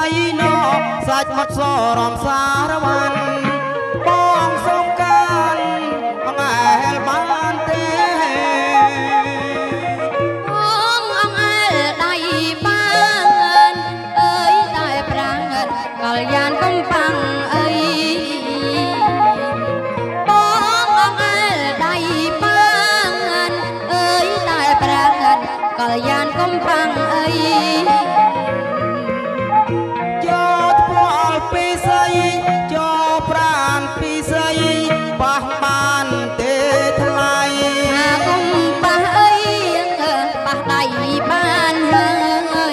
ណោសាច់មាត់សរំសារវ័នបងសុំកានអង្អែលបានទេបងអង្អែលដៃបានអើយតែប្រាំងកលយានកំបាំងអីបងអង្អែលដៃបានអើយតែប្រាំងកលយានកំបាំងអីយកផ្ពាល់ពីស្អីយកប្រានពីស្អីបះបានទេថ្លៃថាគុំបះអីបះដៃបានហើយ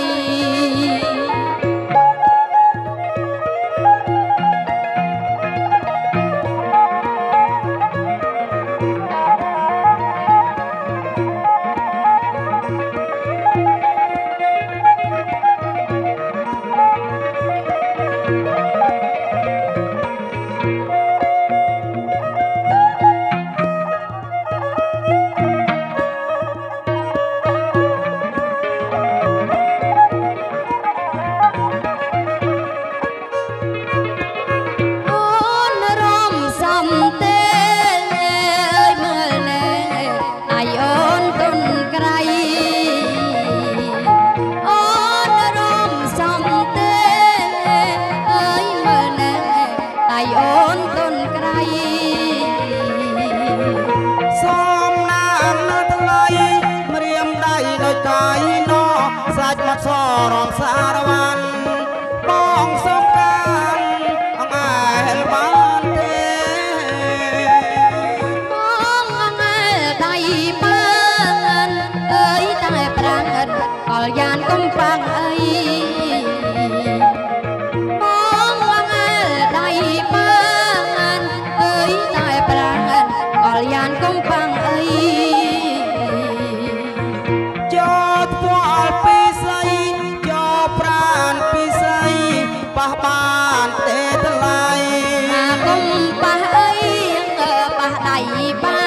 សាច់មាត់សរំសារវ័នបងសុំកានអង្អែលបានទេបងអង្អែលដៃបានអើយតែប្រាំងកលយានកំបាំងអីបងអង្អែលដៃបានអើយតែប្រាំងកលយានកំបាំងអីយកផ្ពាល់ពីស្អីយកប្រានពីស្អីបះបានទេថ្លៃថាគុំបះអីបះដៃបាន